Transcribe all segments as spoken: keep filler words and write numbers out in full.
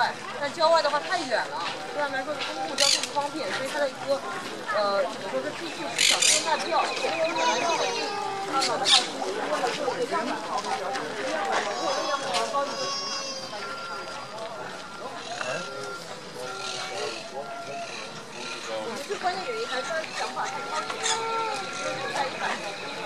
外，但郊外的话太远了，对他们来说公共交通不方便，所以它的一个呃怎么说是必须小生态票，因为本来这个是它的话是为了做一个样板房，如果这样的话高一点。最关键原因还是他想法太超前了，在一百。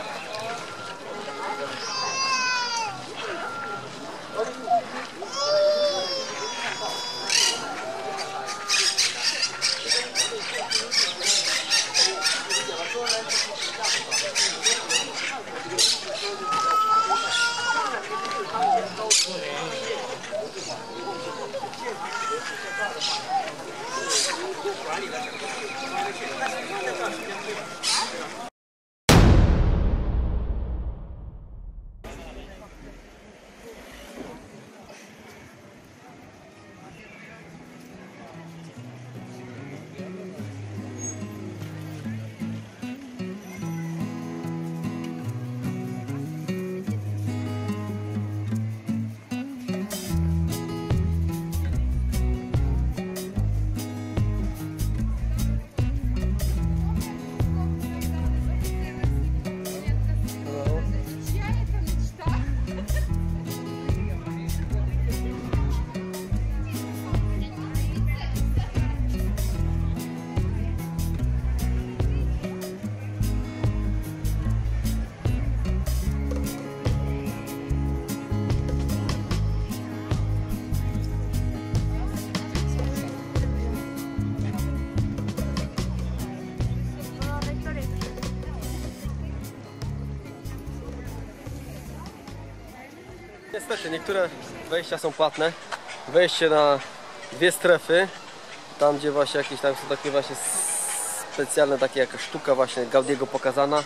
Niestety, niektóre wejścia są płatne. Wejście na dwie strefy, tam gdzie właśnie jakieś tam są takie właśnie specjalne, takie jakaś sztuka właśnie Gaudiego pokazana.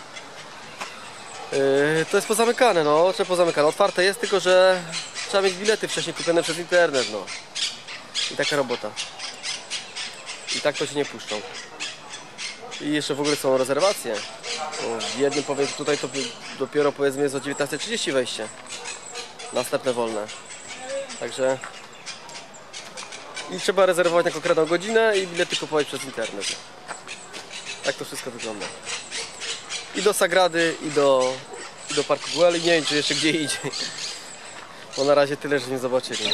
Yy, to jest pozamykane, no, czy pozamykane. Otwarte jest, tylko że trzeba mieć bilety wcześniej kupione przez internet, no. I taka robota. I tak to się nie puszczą. I jeszcze w ogóle są rezerwacje. Bo w jednym powiem tutaj to dopiero powiedzmy jest o dziewiętnasta trzydzieści wejście. Następne wolne. Także i trzeba rezerwować na konkretną godzinę i bilety kupować przez internet. Tak to wszystko wygląda. I do Sagrady, i do, i do Parku Güell, i nie wiem czy jeszcze gdzie indziej. Bo na razie tyle, że nie zobaczyli.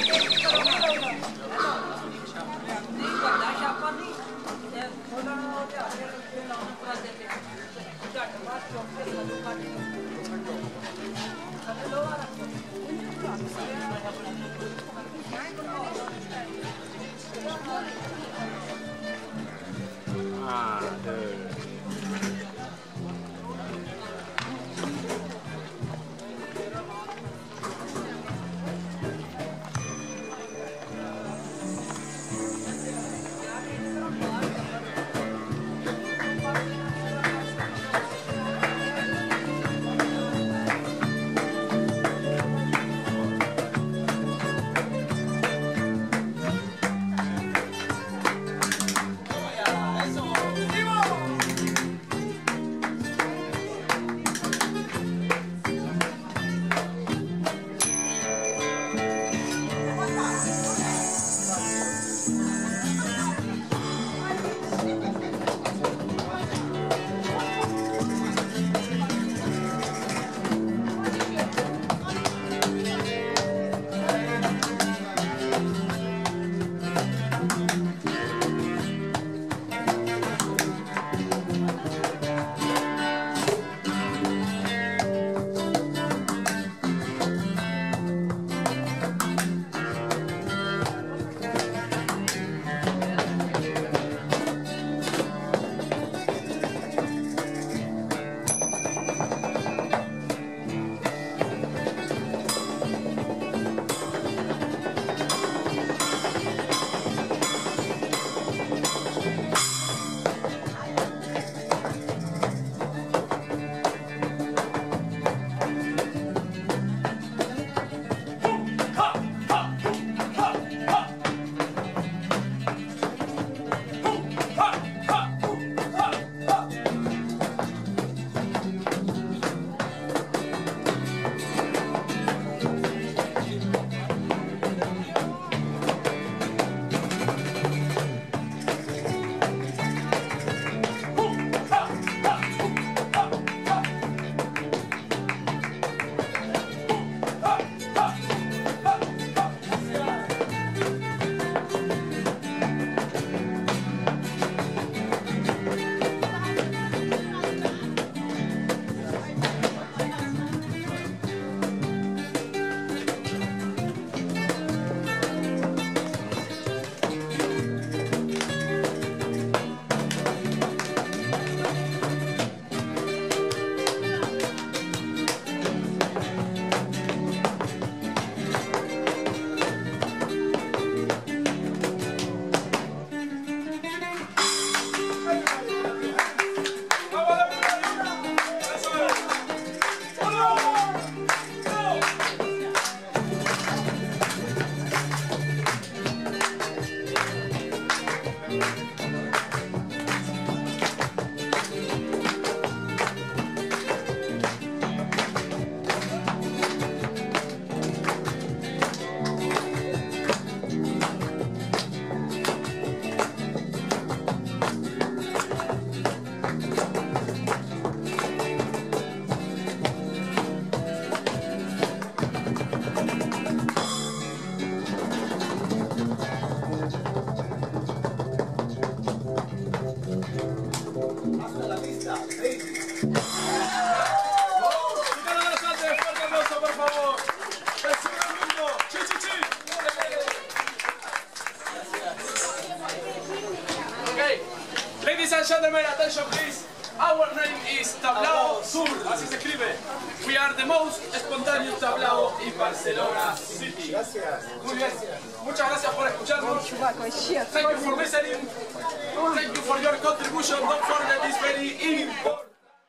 and gentlemen, attention please. Our name is Tablao Sur, así se escribe. We are the most spontaneous tablao in Barcelona City. Gracias. Muy bien. Muchas gracias por escucharnos. Thank you for listening. Thank you for your contribution. Don't forget this very important.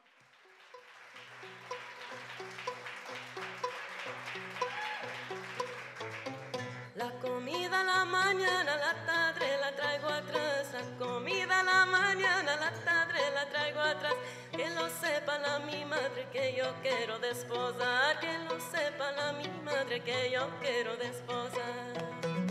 La comida a la mañana, la tarde la traigo atrás. La comida a la mañana, la tarde la traigo atrás. Que lo sepa la mi madre que yo quiero desposar. Que lo sepa la mi madre que yo quiero desposar.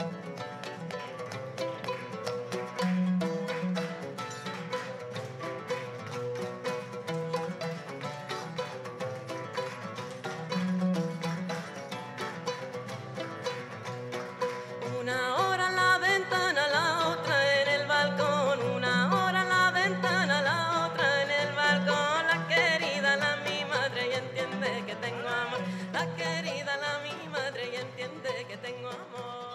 Una hora en la ventana, la otra en el balcón. Una hora en la ventana, la otra en el balcón. La querida, la mi madre, y entiende que tengo amor. La querida, la mi madre, y entiende que tengo amor.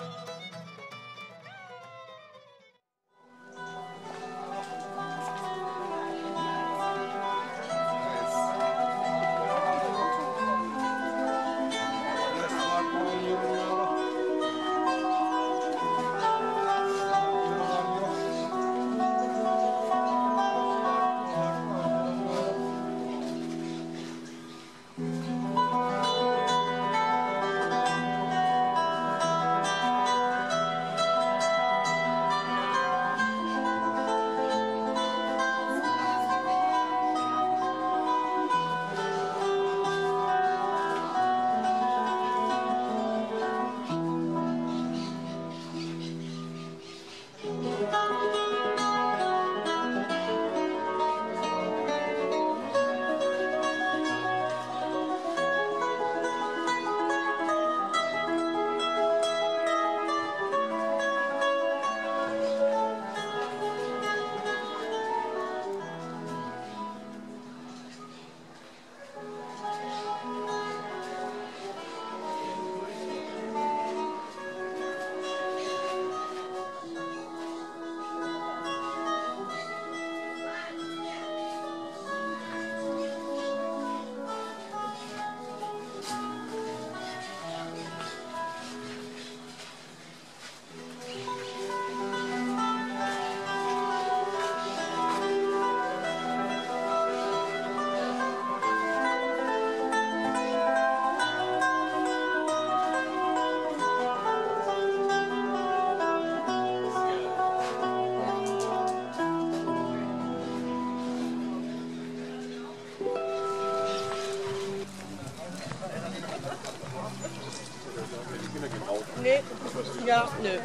Nee. Ja, nö.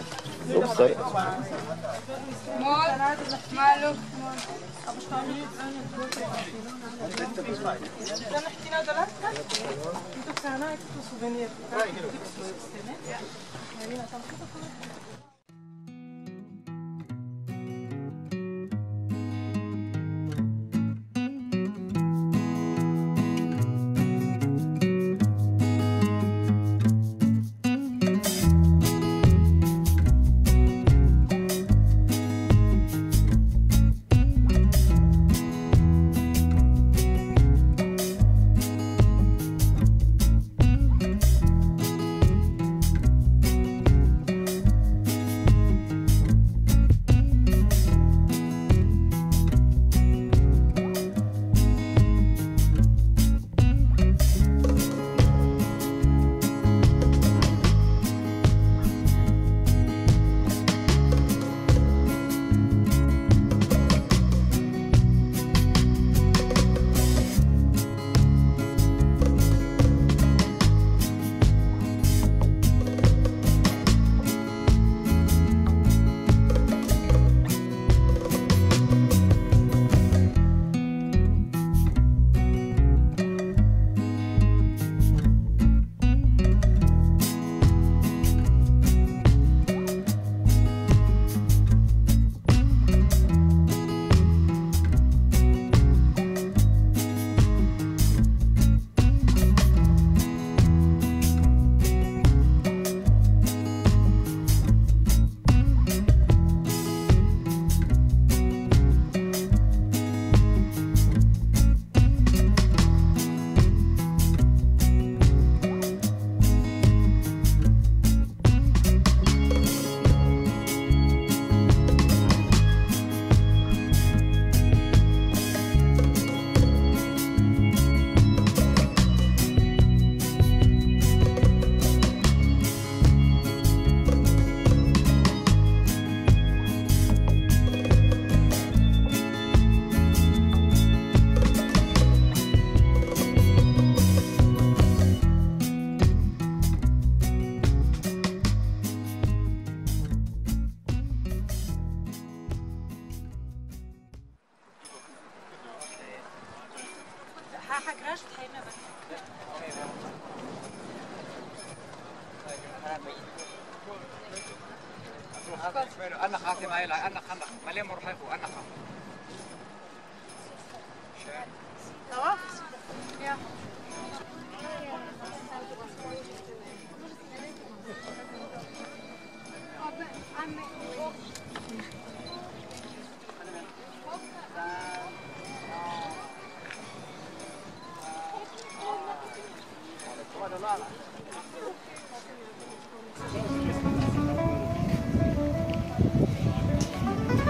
Oops, sorry. Mooi. Maar look. Dan heb je nou de laatste? Moet ook zijn, ik heb een souvenir. Ja. أنا خاتم هاي أنا خنا ملي مرحب وأنا خاتم. تمام؟ يا. Thank you.